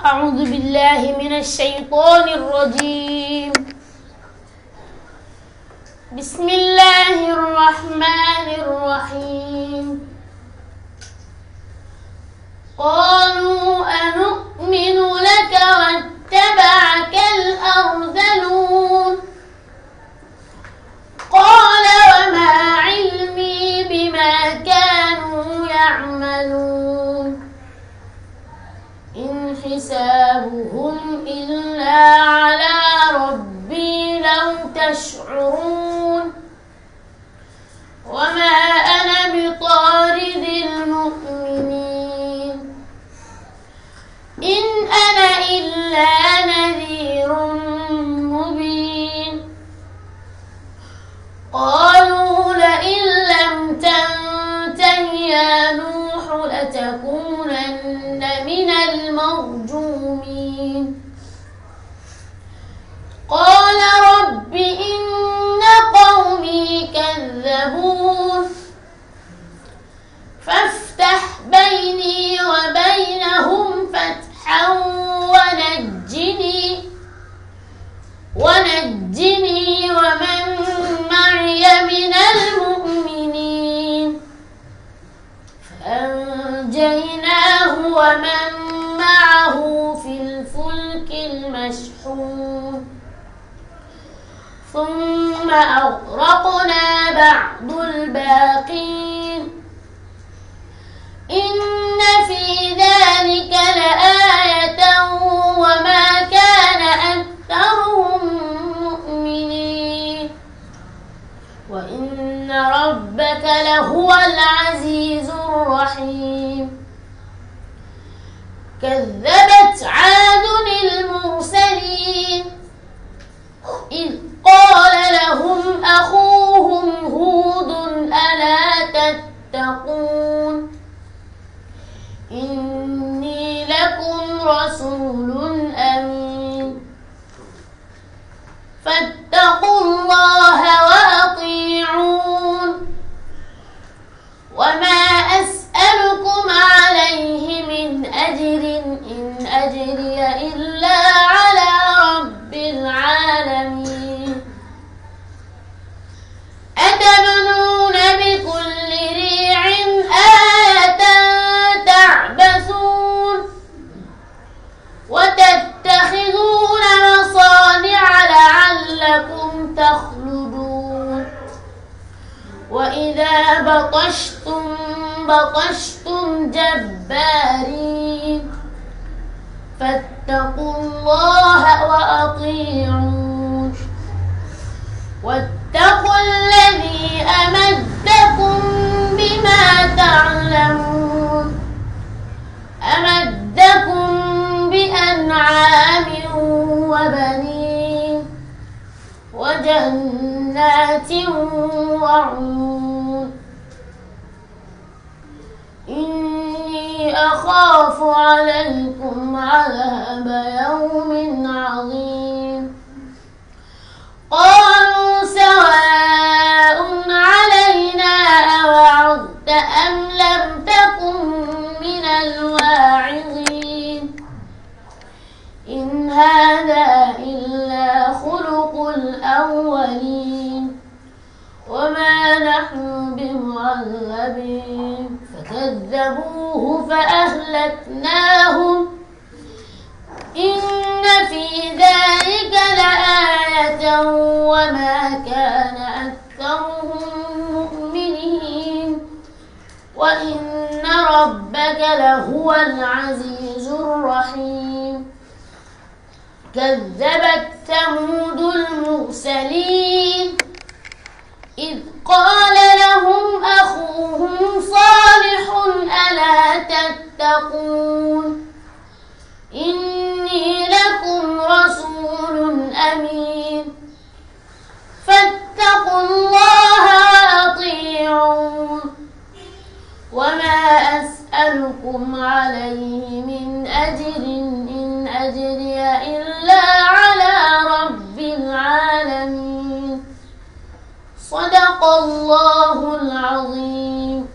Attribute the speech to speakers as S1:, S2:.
S1: أعوذ بالله من الشيطان الرجيم. بسم الله الرحمن الرحيم. قالوا أنؤمن لك واتبعك الأرذلون قال وما علمي بما كانوا يعملون إن حسابهم إلا على ربي لو تشعرون وما أنا بطارد المؤمنين إن أنا إلا نذير مبين قالوا لئن لم تنته يا نوح لتكونن من المرجومين قال رب إن قومي كذبون فافتح بيني وبينهم فتحا ونجني ومن معي من المؤمنين فأنجيناه ومن معه في الفلك المشحون ثم أغرقنا بعد الباقين إن في ذلك لآية وما كان أكثرهم مؤمنين وإن ربك لهو العزيز الرحيم كذبت عاد المرسلين إذ قال لهم أخوهم هود ألا تتقون إني لكم رسول أمين فاتقوا الله وأطيعون وما أسألكم عليه من أجر إن أجري إلا على رب العالمين أتبنون بكل ريع آية تعبثون وتتخذون مصانع لعلكم تخلدون وإذا بطشتم جبارين فاتقوا الله وأطيعون واتقوا الذي أمدكم بما تعلمون أمدكم بأنعام وبنين وجنات وعيون إني أخاف عليكم عذاب يوم عظيم قالوا سواء علينا أوعظت أم لم تكن من الواعظين إن هذا إلا خلق الأولين وما نحن بمعذبين فكذبوه فأهلكناهم إن في ذلك لآية وما كان أكثرهم مؤمنين وإن ربك لهو العزيز الرحيم كذبت ثمود المرسلين إذ قال لهم أخوهم صالح ألا تتقون إني لكم رسول أمين فاتقوا الله وأطيعون وما أسألكم عليه من أجر إن أجري إلا على رب العالمين صدق الله العظيم.